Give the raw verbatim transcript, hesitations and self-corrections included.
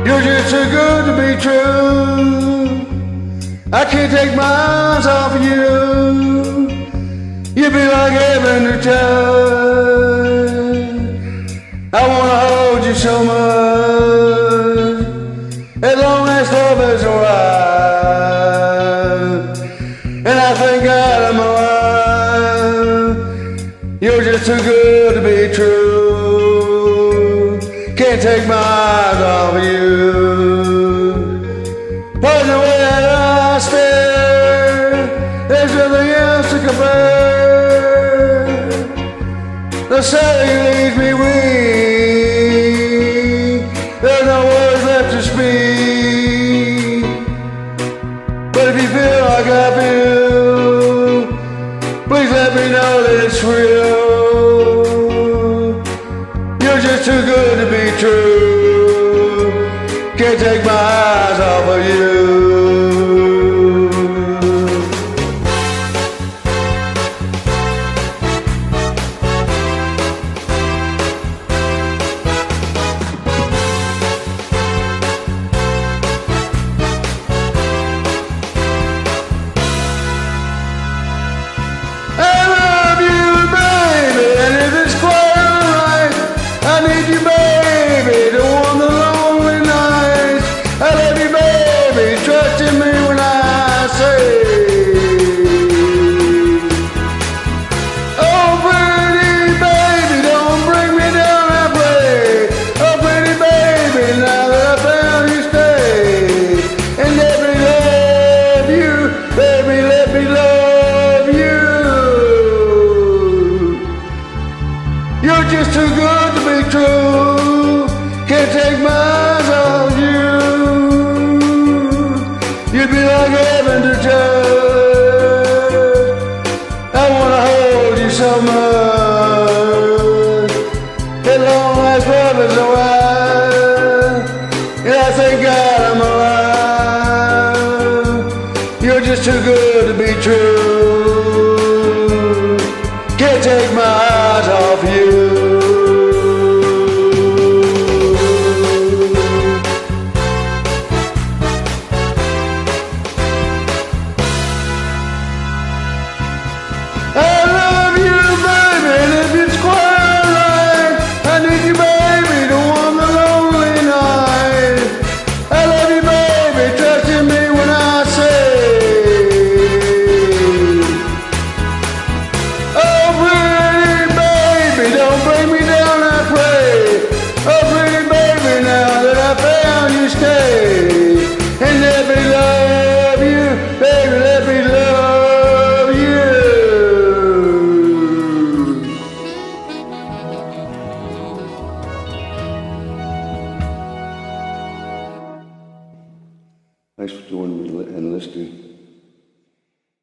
You're just too good to be true. I can't take my eyes off of you. You'd be like heaven to touch. I wanna hold you so much, as long as love is alive. And I thank God I'm alive. You're just too good to be true. Can't take my eyes off of you. But the way that I stare, there's nothing else to compare. The setting leaves me weak. There's no words left to speak. But if you feel like I feel, please let me know that it's real. You're just too good to be true. Can't take my eyes off of you. I love you, baby, and if it's quite alright, I need you, baby, to warm the lonely nights. I love you, baby, trust in me when I say, oh, pretty baby, don't bring me down, I pray. Oh, pretty baby, now that I found you, stay. And let me love you, baby, let me love you. You're just too good to be true. Can't take my eyes off you. You'd be like heaven to touch. I wanna hold you so much, as long as love is alive. And I thank God I'm alive. You're just too good to be true. Can't take my eyes off you. I love you, baby, and if it's quite alright, I need you, baby, to warm the lonely night. I love you, baby, trust in me when I say, oh, pretty baby, don't bring me down, I pray. Oh, pretty baby, now that I found you, stay. And let me love you, baby, let me love you. Thanks for joining me and listening.